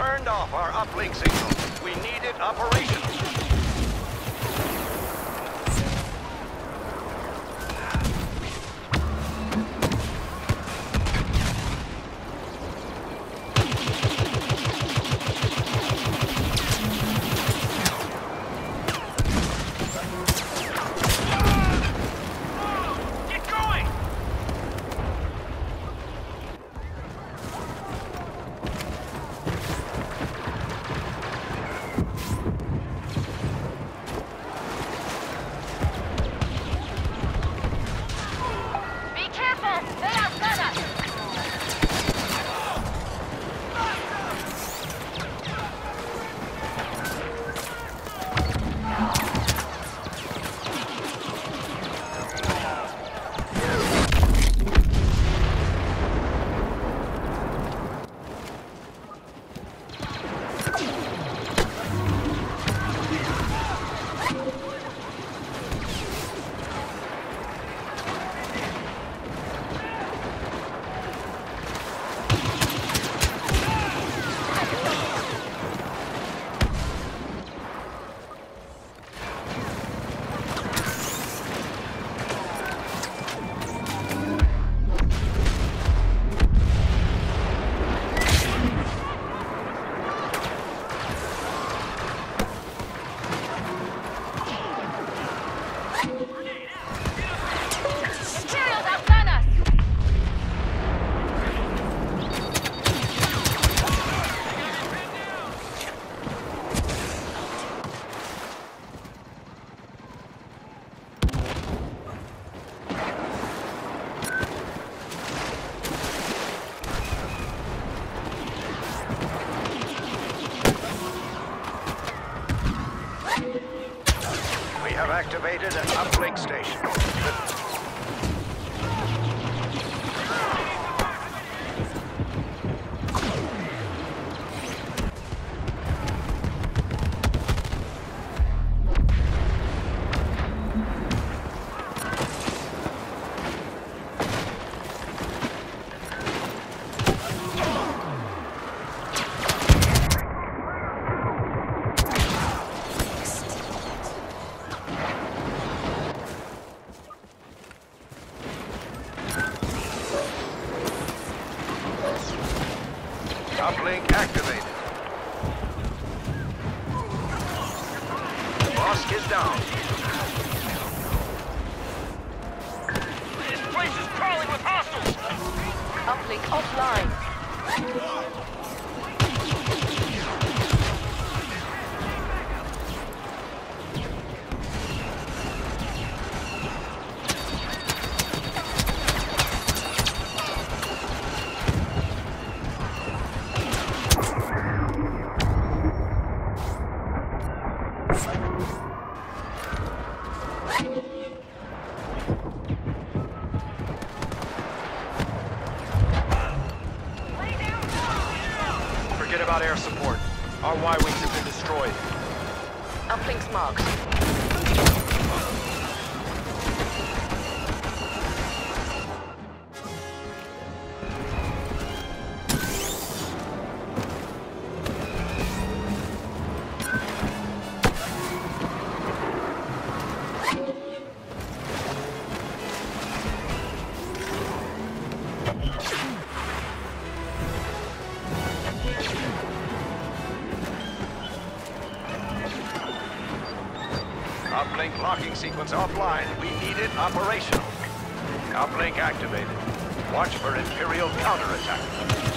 turned off our uplink signal. We need it operational. Activated an uplink station. Uplink activated. Boss is down. This place is crawling with hostiles! Uplink offline. Forget about air support. Our Y-wings have been destroyed. Uplink's marked. Uplink locking sequence offline. We need it operational. Uplink activated. Watch for Imperial counterattack.